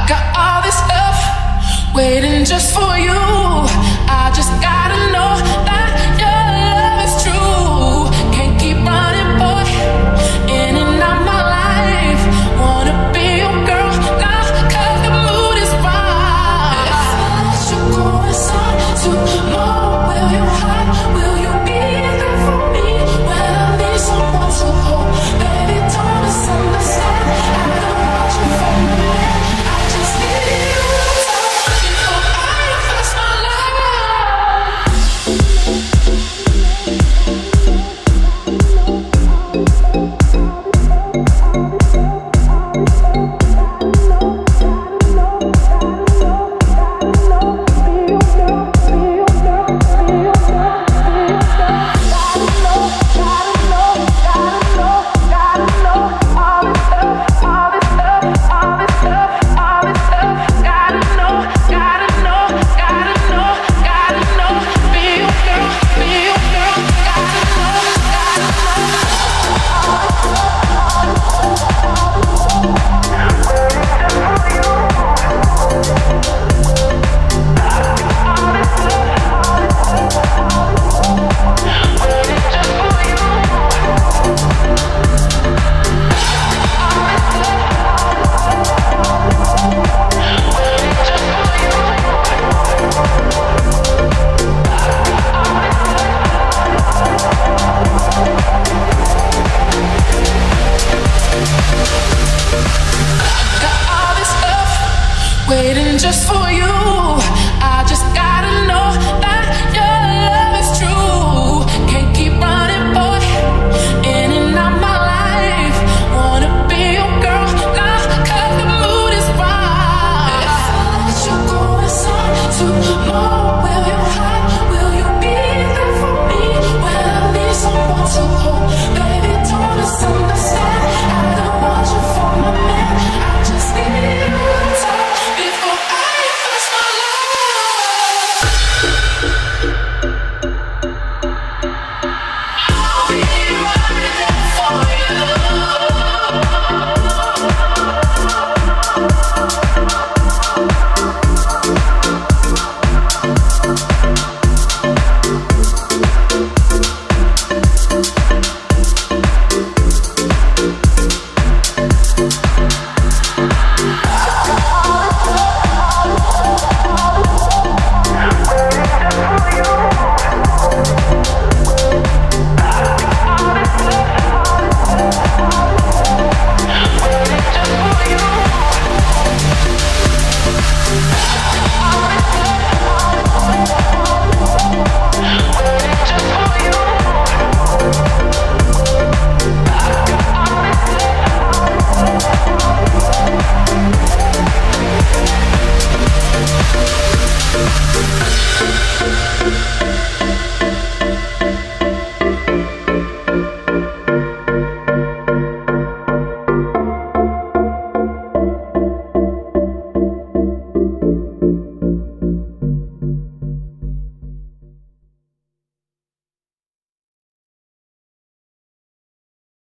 got all this love waiting just for you. I just gotta know that your love is true. Can't keep running, boy, in and out my life. Wanna be your girl now, 'cause the mood is right. If I let you go inside tomorrow, will you hide? Will you be there for me when I need someone to hold? Baby, don't misunderstand. I don't want you for a minute. I just need you to talk before I face my life. Waiting just for you.